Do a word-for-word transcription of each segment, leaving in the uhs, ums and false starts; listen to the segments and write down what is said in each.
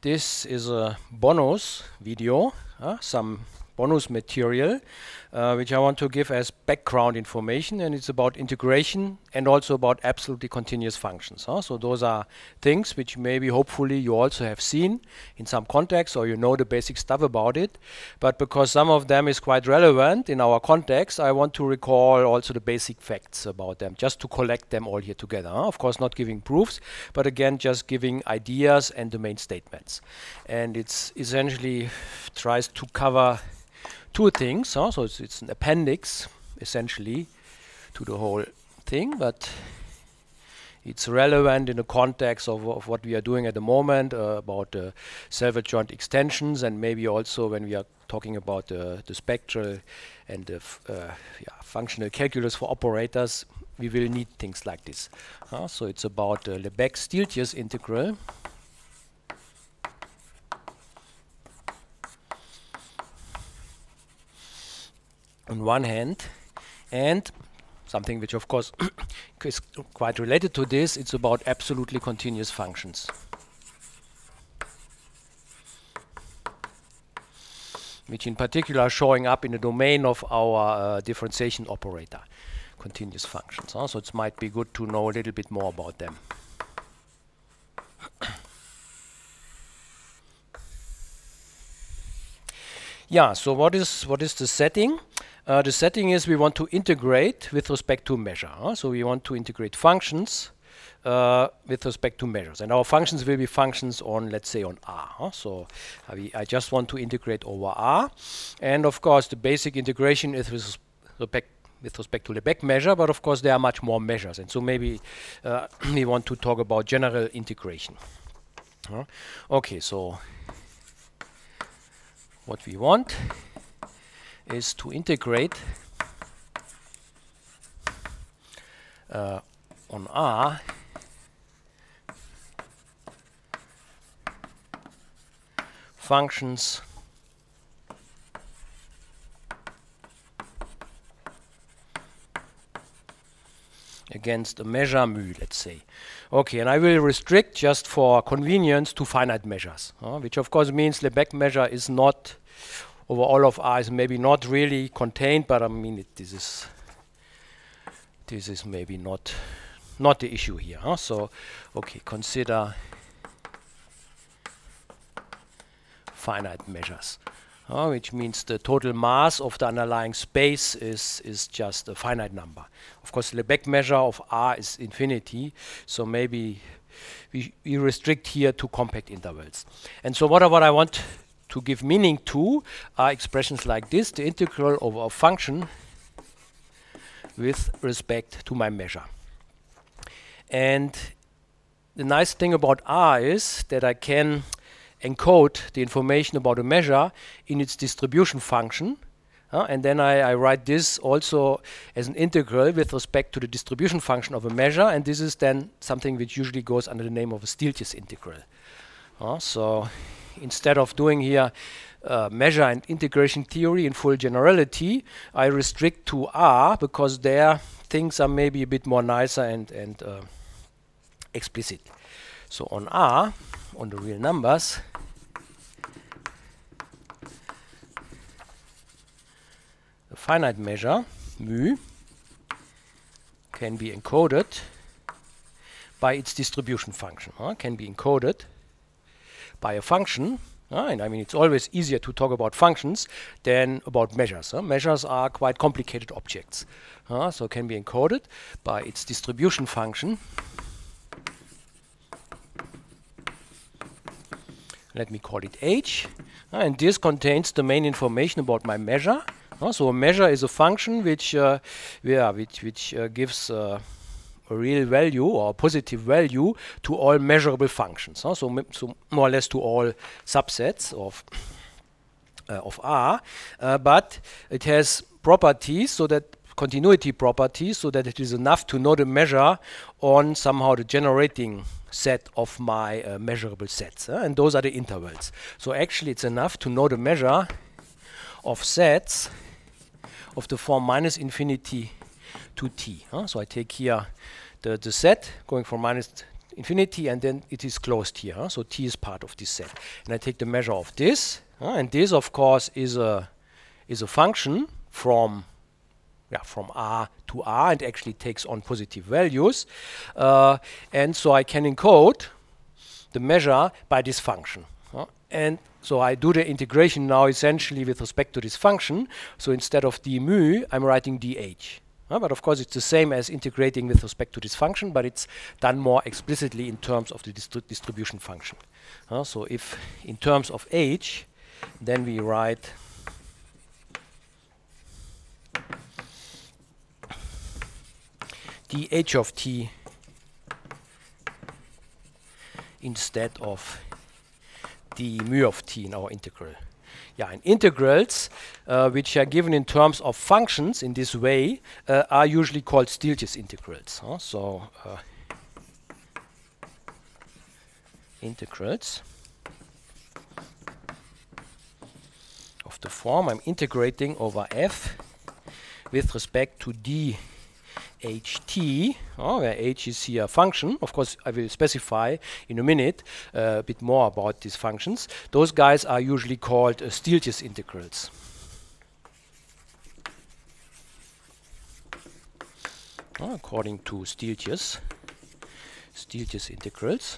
this is a bonus video, uh, some bonus material, uh, which I want to give as background information, and it's about integration and also about absolutely continuous functions. Huh? So those are things which maybe hopefully you also have seen in some context, or you know the basic stuff about it, but because some of them is quite relevant in our context, I want to recall also the basic facts about them, just to collect them all here together. Huh? Of course not giving proofs, but again just giving ideas and the main statements. And it's essentially tries to cover two things, huh? So it's, it's an appendix essentially to the whole thing, but it's relevant in the context of, of what we are doing at the moment, uh, about uh, self-adjoint extensions, and maybe also when we are talking about uh, the spectral and the f uh, yeah, functional calculus for operators, we will need things like this. Uh, so it's about uh, Lebesgue-Stieltjes integral. On one hand, and something which of course is quite related to this, it's about absolutely continuous functions, which in particular are showing up in the domain of our uh, differentiation operator, continuous functions. Huh? So it might be good to know a little bit more about them. Yeah, so what is what is the setting? Uh, the setting is we want to integrate with respect to measure. Huh? So we want to integrate functions uh, with respect to measures. And our functions will be functions on, let's say, on R. Huh? So uh, we, I just want to integrate over R. And of course, the basic integration is with respect, with respect to Lebesgue measure, but of course, there are much more measures. And so maybe uh, we want to talk about general integration. Huh? Okay, so what we want is to integrate uh, on R functions against a measure mu, let's say. Okay, and I will restrict just for convenience to finite measures, uh, which of course means Lebesgue measure is not over all of R, is maybe not really contained, but I mean it, this is this is maybe not not the issue here. Huh? So, okay, consider finite measures, uh, which means the total mass of the underlying space is is just a finite number. Of course, the Lebesgue measure of R is infinity, so maybe we, we restrict here to compact intervals. And so, what are what I want to give meaning to are expressions like this: the integral over a function with respect to my measure. And the nice thing about R is that I can encode the information about a measure in its distribution function, uh, and then I, I write this also as an integral with respect to the distribution function of a measure, and this is then something which usually goes under the name of a Stieltjes integral. Uh, so instead of doing here uh, measure and integration theory in full generality, I restrict to R because there things are maybe a bit more nicer and, and uh, explicit. So on R, on the real numbers, the finite measure mu can be encoded by its distribution function, huh? Can be encoded by a function, uh, and I mean it's always easier to talk about functions than about measures. Uh. Measures are quite complicated objects, uh, so can be encoded by its distribution function. Let me call it H, uh, and this contains the main information about my measure. Uh, so a measure is a function which, uh, yeah, which, which uh, gives uh, a real value or a positive value to all measurable functions. Huh? So, so more or less to all subsets of uh, of R, uh, but it has properties, so that continuity properties, so that it is enough to know the measure on somehow the generating set of my uh, measurable sets, uh, and those are the intervals. So actually it's enough to know the measure of sets of the form minus infinity to t. Huh? So I take here the, the set going from minus infinity, and then it is closed here. Huh? So T is part of this set. And I take the measure of this, huh? And this, of course, is a is a function from yeah from R to R, and actually takes on positive values. Uh, and so I can encode the measure by this function. Huh? And so I do the integration now essentially with respect to this function. So instead of d mu, I'm writing dh. Uh, but of course, it's the same as integrating with respect to this function, but it's done more explicitly in terms of the distri distribution function. Uh, so if in terms of h, then we write dh of t instead of the mu of t in our integral. Yeah, and integrals, uh, which are given in terms of functions in this way, uh, are usually called Stieltjes integrals. Huh? So, uh, integrals of the form I'm integrating over f with respect to d ht, oh, where h is here a function. Of course, I will specify in a minute uh, a bit more about these functions. Those guys are usually called uh, Stieltjes integrals. Oh, according to Stieltjes, Stieltjes integrals.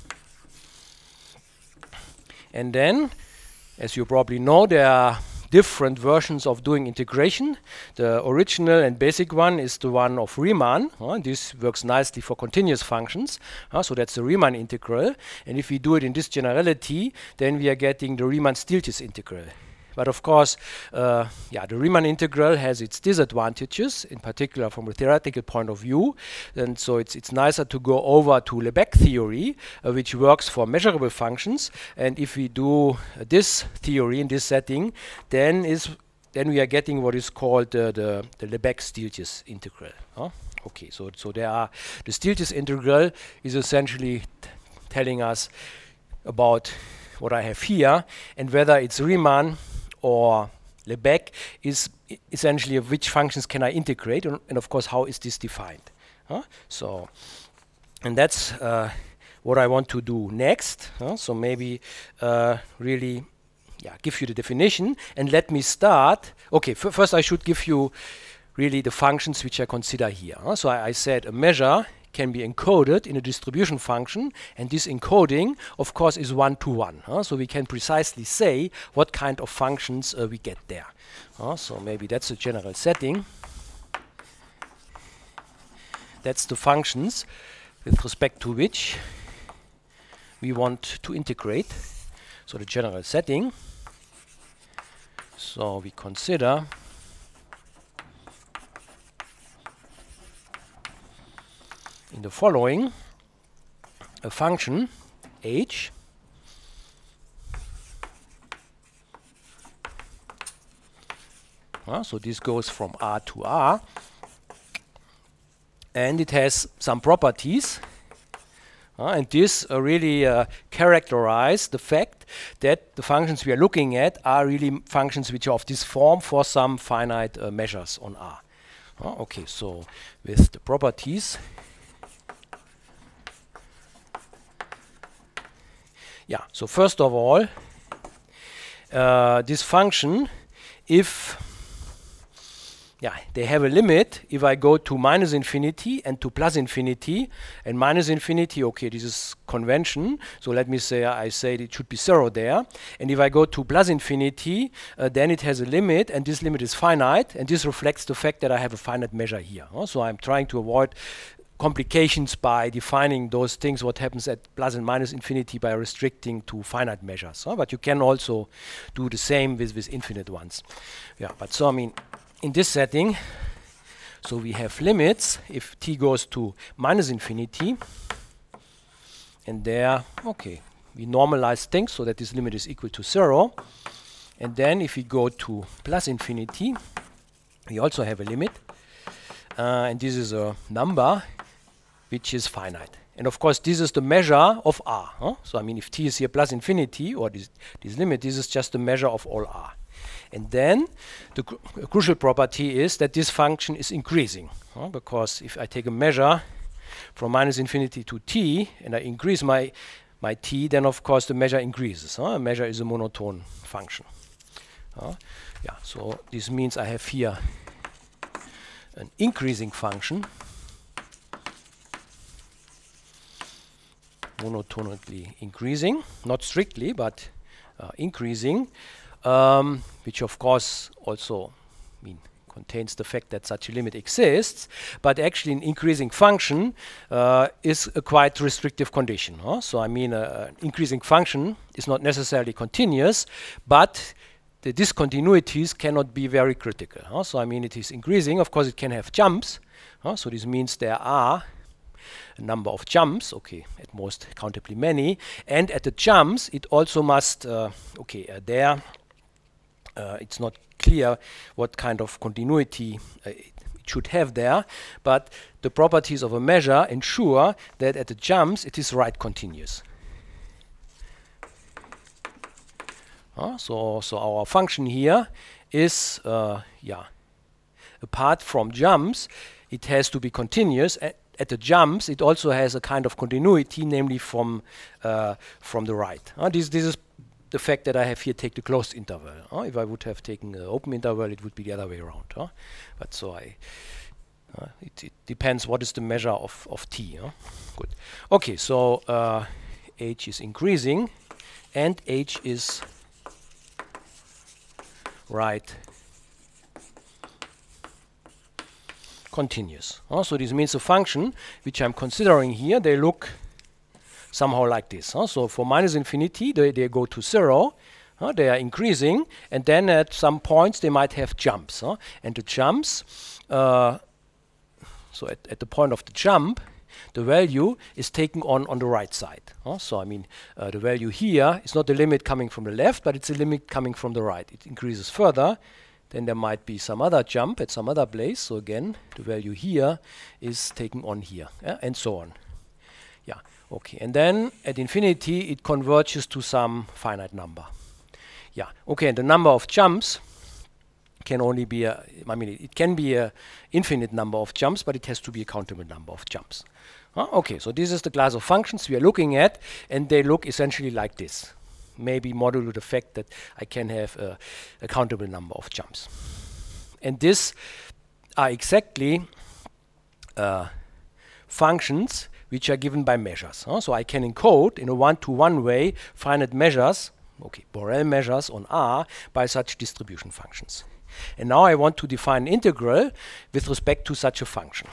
And then, as you probably know, there are different versions of doing integration. The original and basic one is the one of Riemann. Uh, this works nicely for continuous functions. Uh, so that's the Riemann integral. And if we do it in this generality, then we are getting the Riemann-Stieltjes integral. But of course, uh, yeah, the Riemann integral has its disadvantages, in particular from a theoretical point of view. And so it's it's nicer to go over to Lebesgue theory, uh, which works for measurable functions. And if we do uh, this theory in this setting, then is then we are getting what is called uh, the the Lebesgue-Stieltjes integral. Huh? Okay, so so there are the Stieltjes integral is essentially t telling us about what I have here, and whether it's Riemann or Lebesgue is essentially of which functions can I integrate, and, and of course how is this defined. Huh? So, and that's uh, what I want to do next. Huh? So maybe uh, really yeah, give you the definition, and let me start. Okay, f first I should give you really the functions which I consider here. Huh? So I, I said a measure can be encoded in a distribution function, and this encoding, of course, is one-to-one. Huh? So we can precisely say what kind of functions uh, we get there. Uh, so maybe that's a general setting. That's the functions with respect to which we want to integrate. So the general setting. So we consider in the following a function h uh, so this goes from R to R, and it has some properties, uh, and this uh, really uh, characterize the fact that the functions we are looking at are really functions which are of this form for some finite uh, measures on R. Uh, okay, so with the properties, yeah, so first of all, uh, this function, if yeah, they have a limit, if I go to minus infinity and to plus infinity, and minus infinity, okay, this is convention, so let me say I say it should be zero there, and if I go to plus infinity, uh, then it has a limit, and this limit is finite, and this reflects the fact that I have a finite measure here. Uh, so I'm trying to avoid complications by defining those things, what happens at plus and minus infinity, by restricting to finite measures. Uh, but you can also do the same with, with infinite ones. Yeah, but so I mean, in this setting, so we have limits if t goes to minus infinity, and there, okay, we normalize things so that this limit is equal to zero. And then if we go to plus infinity, we also have a limit, uh, and this is a number which is finite. And of course, this is the measure of R. Huh? So I mean, if t is here plus infinity, or this, this limit, this is just the measure of all R. And then the cru crucial property is that this function is increasing, huh? Because if I take a measure from minus infinity to t, and I increase my my t, then of course the measure increases. Huh? A measure is a monotone function. Uh, yeah, so this means I have here an increasing function, monotonically increasing, not strictly, but uh, increasing, um, which of course also I mean, contains the fact that such a limit exists, but actually an increasing function uh, is a quite restrictive condition. Huh? So I mean uh, an increasing function is not necessarily continuous, but the discontinuities cannot be very critical. Huh? So I mean it is increasing, of course it can have jumps, huh? So this means there are a number of jumps, okay, at most countably many, and at the jumps it also must, uh, okay, uh, there uh, it's not clear what kind of continuity uh, it should have there, but the properties of a measure ensure that at the jumps it is right continuous. Uh, so, so our function here is, uh, yeah, apart from jumps, it has to be continuous. At, at the jumps, it also has a kind of continuity, namely from uh, from the right. Uh, this this is the fact that I have here take the closed interval. Uh, if I would have taken an open interval, it would be the other way around. Uh, but so I, uh, it, it depends what is the measure of of t. Uh. Good. Okay, so uh, h is increasing, and h is right continuous. Uh, so this means the function which I'm considering here, they look somehow like this. Uh. So for minus infinity, they, they go to zero. Uh, they are increasing, and then at some points they might have jumps. Uh. And the jumps, uh, so at, at the point of the jump, the value is taken on on the right side. Uh, so I mean, uh, the value here is not the limit coming from the left, but it's a limit coming from the right. It increases further. Then there might be some other jump at some other place. So again, the value here is taken on here, yeah, and so on. Yeah, okay. And then at infinity, it converges to some finite number. Yeah, okay. And the number of jumps can only be a, I mean, it, it can be a infinite number of jumps, but it has to be a countable number of jumps. Uh, okay, so this is the class of functions we are looking at, and they look essentially like this. Maybe modulo the fact that I can have a, a countable number of jumps. And these are exactly uh, functions which are given by measures. Uh, so I can encode in a one-to-one way finite measures, okay, Borel measures on R by such distribution functions. And now I want to define an integral with respect to such a function.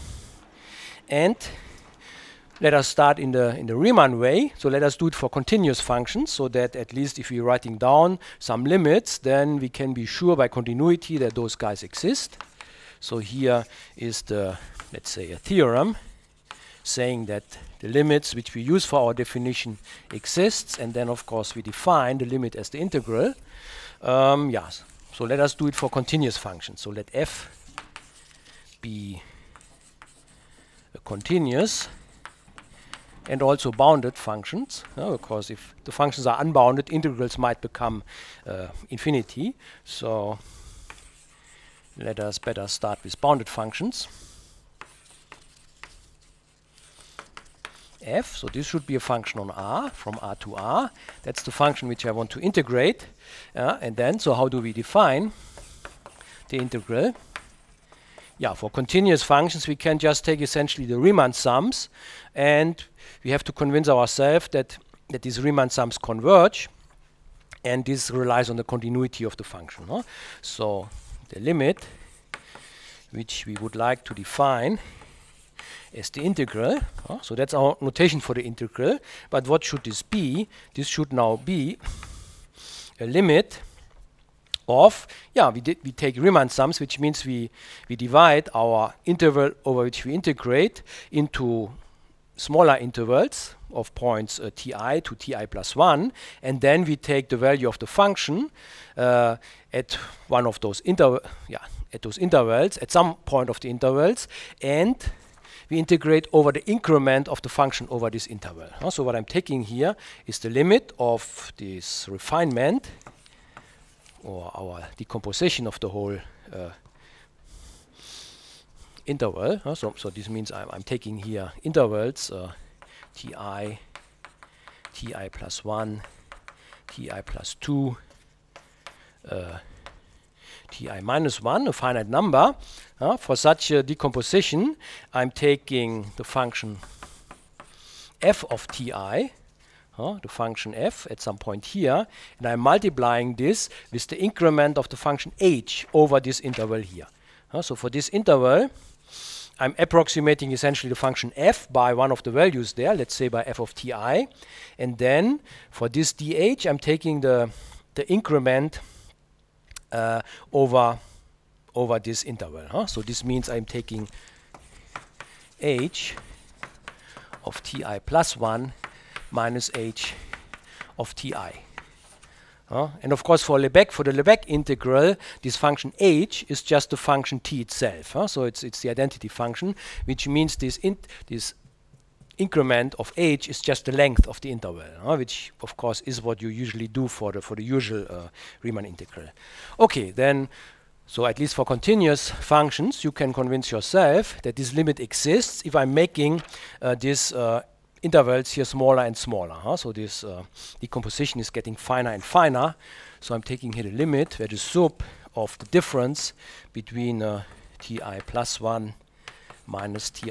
And let us start in the in the Riemann way. So let us do it for continuous functions, so that at least if we're writing down some limits, then we can be sure by continuity that those guys exist. So here is the, let's say, a theorem saying that the limits which we use for our definition exists, and then of course we define the limit as the integral. Um, yes. So let us do it for continuous functions. So let f be a continuous and also bounded functions, uh, because if the functions are unbounded, integrals might become uh, infinity. So let us better start with bounded functions. F, so this should be a function on R, from R to R. That's the function which I want to integrate. Uh, and then, so how do we define the integral? Yeah, for continuous functions, we can just take essentially the Riemann sums, and we have to convince ourselves that, that these Riemann sums converge, and this relies on the continuity of the function. Huh? So the limit which we would like to define as the integral, huh? So that's our notation for the integral, but what should this be? This should now be a limit of, yeah, we did we take Riemann sums, which means we we divide our interval over which we integrate into smaller intervals of points uh, ti to ti plus one, and then we take the value of the function uh, at one of those inter yeah at those intervals, at some point of the intervals, and we integrate over the increment of the function over this interval. Uh, so what I'm taking here is the limit of this refinement, or our decomposition of the whole uh, interval. Uh, so, so this means I'm, I'm taking here intervals uh, ti, ti plus one, ti plus two, uh, ti minus one, a finite number. Uh, for such a decomposition, I'm taking the function f of ti, uh, the function f at some point here, and I'm multiplying this with the increment of the function h over this interval here. Uh, so for this interval, I'm approximating essentially the function f by one of the values there, let's say by f of ti, and then for this dh, I'm taking the, the increment uh, over, over this interval. Huh? So this means I'm taking h of ti plus one minus h of ti. Uh, and of course for Lebesgue, for the Lebesgue integral, this function h is just the function t itself. Uh, so it's it's the identity function, which means this int this increment of h is just the length of the interval, uh, which of course is what you usually do for the for the usual uh, Riemann integral. Okay, then so at least for continuous functions, you can convince yourself that this limit exists if I'm making uh, this uh, intervals here smaller and smaller. Huh? So this uh, decomposition is getting finer and finer. So I'm taking here the limit where the sub of the difference between uh, ti plus one minus ti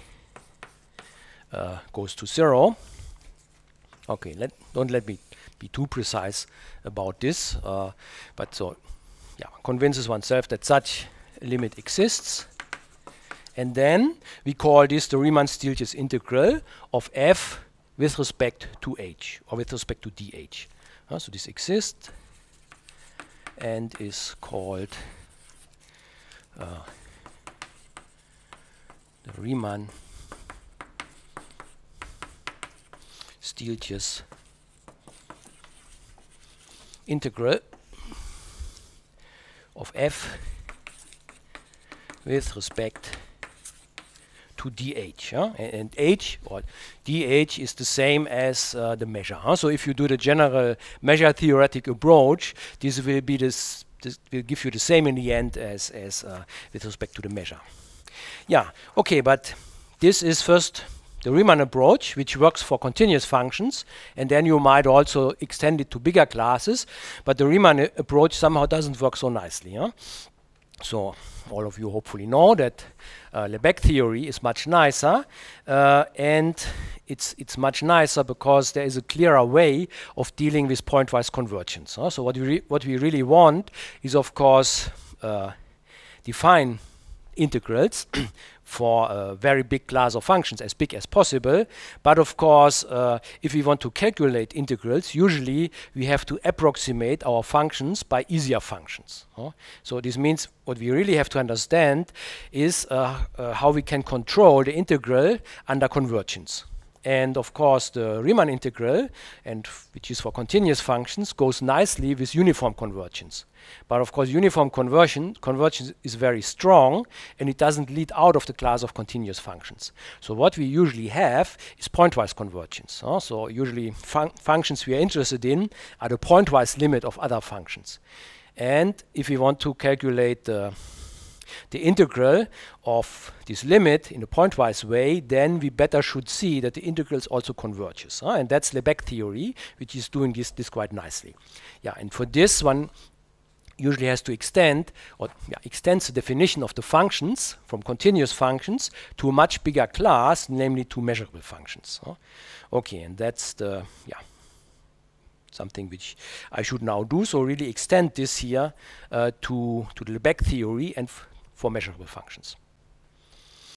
uh, goes to zero. Okay, let, don't let me be too precise about this. Uh, but so, yeah, convinces oneself that such a limit exists. And then we call this the Riemann-Stieltjes integral of f with respect to h, or with respect to dh. Uh, so this exists and is called uh, the Riemann-Stieltjes integral of f with respect to dh, huh? and, and h or dh is the same as uh, the measure. Huh? So if you do the general measure theoretic approach, this will be this, this will give you the same in the end as as uh, with respect to the measure. Yeah, okay, but this is first the Riemann approach, which works for continuous functions, and then you might also extend it to bigger classes. But the Riemann approach somehow doesn't work so nicely. Huh? So all of you hopefully know that uh, Lebesgue theory is much nicer, uh, and it's it's much nicer because there is a clearer way of dealing with pointwise convergence. Huh? So what we re what we really want is, of course, uh, define integrals for a very big class of functions, as big as possible. But of course, uh, if we want to calculate integrals, usually we have to approximate our functions by easier functions. Huh? So this means what we really have to understand is uh, uh, how we can control the integral under convergence. And of course, the Riemann integral, and which is for continuous functions, goes nicely with uniform convergence. But of course, uniform conversion convergence is very strong, and it doesn't lead out of the class of continuous functions. So what we usually have is pointwise convergence. Huh? So usually fun functions we are interested in are the pointwise limit of other functions. And if we want to calculate the the integral of this limit in a pointwise way, then we better should see that the integrals also converges. Huh? And that's Lebesgue theory, which is doing this, this quite nicely. Yeah, and for this one usually has to extend or yeah, extends the definition of the functions from continuous functions to a much bigger class, namely to measurable functions. Huh? Okay, and that's the yeah something which I should now do. So really extend this here uh, to to the Lebesgue theory and f for measurable functions.